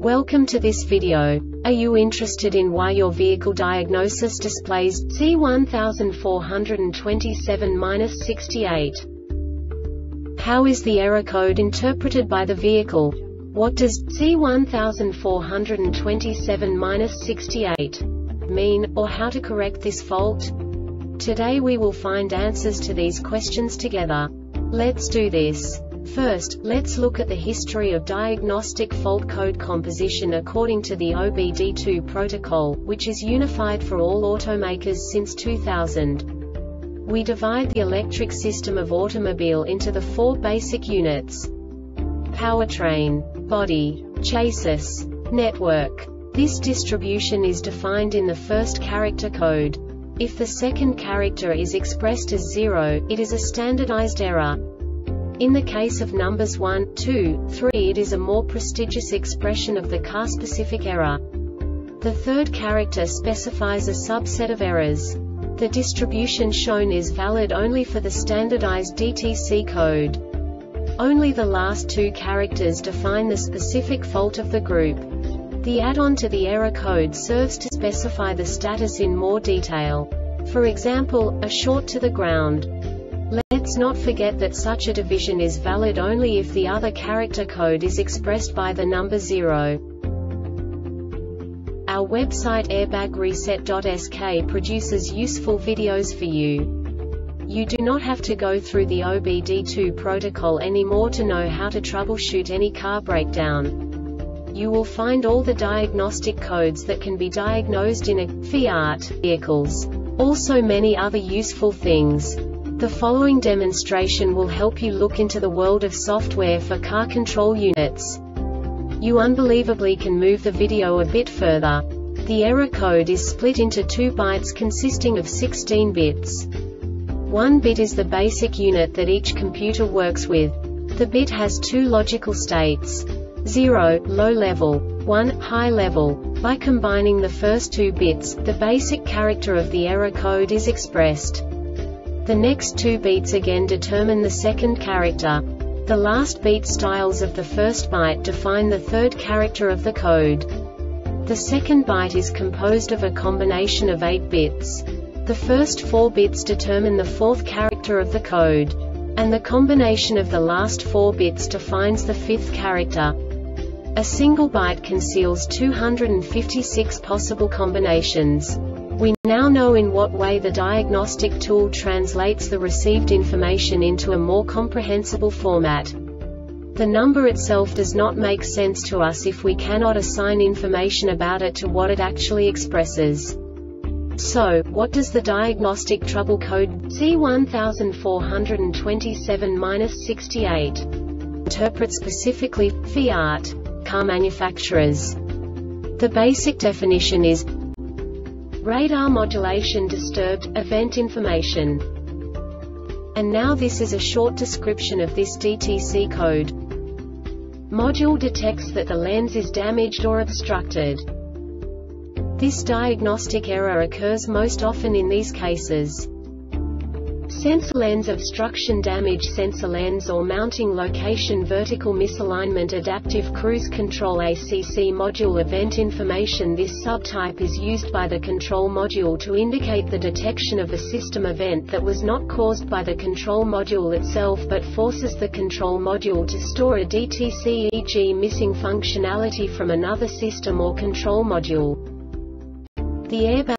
Welcome to this video. Are you interested in why your vehicle diagnosis displays C1427-68? How is the error code interpreted by the vehicle? What does C1427-68 mean, or how to correct this fault? Today we will find answers to these questions together. Let's do this. First, let's look at the history of diagnostic fault code composition according to the OBD2 protocol, which is unified for all automakers since 2000. We divide the electric system of automobile into the four basic units: powertrain, body, chassis, network. This distribution is defined in the first character code. If the second character is expressed as 0, it is a standardized error. In the case of numbers 1, 2, 3, it is a more prestigious expression of the car-specific error. The third character specifies a subset of errors. The distribution shown is valid only for the standardized DTC code. Only the last two characters define the specific fault of the group. The add-on to the error code serves to specify the status in more detail. For example, a short to the ground. Let's not forget that such a division is valid only if the other character code is expressed by the number 0. Our website airbagreset.sk produces useful videos for you. You do not have to go through the OBD2 protocol anymore to know how to troubleshoot any car breakdown. You will find all the diagnostic codes that can be diagnosed in a Fiat vehicles. Also many other useful things. The following demonstration will help you look into the world of software for car control units. You unbelievably can move the video a bit further. The error code is split into 2 bytes consisting of 16 bits. 1 bit is the basic unit that each computer works with. The bit has 2 logical states: 0, low level, 1, high level. By combining the first 2 bits, the basic character of the error code is expressed. The next 2 beats again determine the second character. The last beat styles of the first byte define the third character of the code. The second byte is composed of a combination of 8 bits. The first 4 bits determine the fourth character of the code. And the combination of the last 4 bits defines the fifth character. A single byte conceals 256 possible combinations. We now know in what way the diagnostic tool translates the received information into a more comprehensible format. The number itself does not make sense to us if we cannot assign information about it to what it actually expresses. So, what does the diagnostic trouble code C1427-68 interpret specifically for Fiat car manufacturers? The basic definition is radar modulation disturbed, event information. And now this is a short description of this DTC code. Module detects that the lens is damaged or obstructed. This diagnostic error occurs most often in these cases: sensor lens obstruction damage, sensor lens or mounting location vertical misalignment, adaptive cruise control ACC module event information. This subtype is used by the control module to indicate the detection of a system event that was not caused by the control module itself but forces the control module to store a DTC, e.g. missing functionality from another system or control module. The Airbag